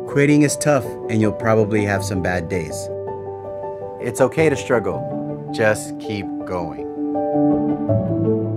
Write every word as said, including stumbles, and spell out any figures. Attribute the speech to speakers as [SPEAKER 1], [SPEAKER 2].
[SPEAKER 1] Quitting is tough and you'll probably have some bad days. It's okay to struggle. Just keep going.